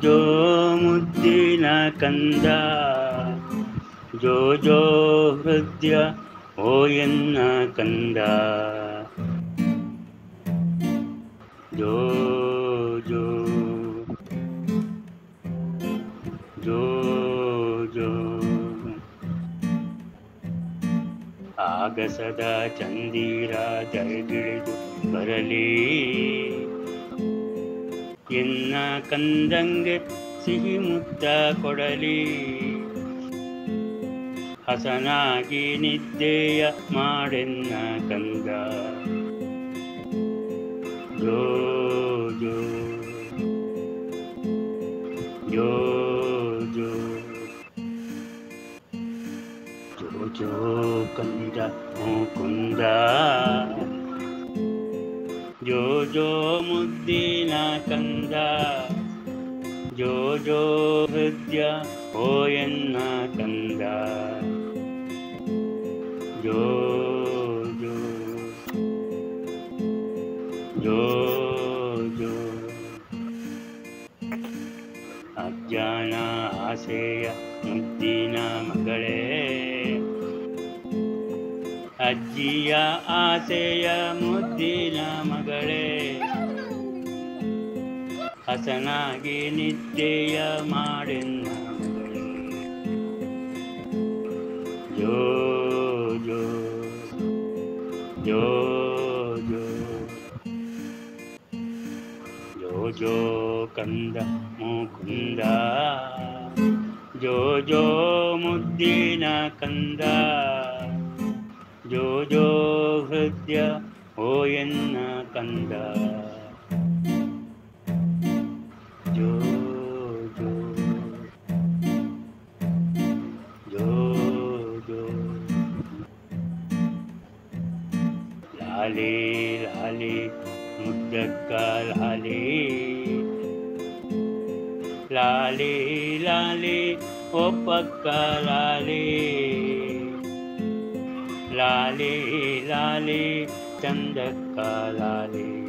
ಜೋ ಮುದ್ದಿನ ಕಂದ, ಜೋ ಜೋ ಹೃದಯ ಓ ಎನ್ನ ಕಂದ. ಜೋ ಜೋ ಜೋ ಜೋ ಆಗಸದ ಚಂದಿರ ಜರಗಿಳಿದು ಬರಲಿ, ಎನ್ನ ಕಂದಂಗೆ ಸಿಹಿ ಮುತ್ತ ಕೊಡಲಿ. ಹಸನಾಗಿ ನಿದ್ದೆಯ ಮಾಡೆನ್ನ ಕಂದ. ಜೋ ಜೋ ಜೋ ಜೋ ಜೋ ಜೋ ಕಂದ ಮುಕುಂದ, ಜೋ ಜೋ ಮುದ್ದಿನ ಕಂದ. ಜೋ ಜೋ ಹೃದಯ ಓ ಎನ್ನ ಕಂದ. ಜೋ ಜೋ ಜೋ ಜೋ ಅಜ್ಜನ ಆಸೆಯ ಮುದ್ದಿನ ಮಗಳೇ, ಅಜ್ಜಿಯ ಆಸೆಯ ಮುದ್ದಿನ ಮಗಳೇ. ಹಸನಾಗಿ ನಿದ್ದೆಯ ಮಾಡೆನ್ನ ಮಗಳೇ. ಜೋ ಜೋ ಜೋ ಜೋ ಜೋ ಜೋ ಕಂದ ಮುಕುಂದ, ಜೋ ಜೋ ಮುದ್ದಿನ ಕಂದ. ಜೋ ಜೋ ಹೃದಯ ಓ ಎನ್ನ ಕಂದ. ಜೋ ಜೋ ಜೋ ಜೋ ಲಾಲಿ ಲಾಲಿ ಮುದ್ದಕ್ಕ ಲಾಲಿ, ಲಾಲಿ ಲಾಲಿ ಒಪ್ಪಕ್ಕ ಲಾಲಿ. ಲಾಲಿ ಲಾಲಿ ಚಂದಕ್ಕ ಲಾಲಿ.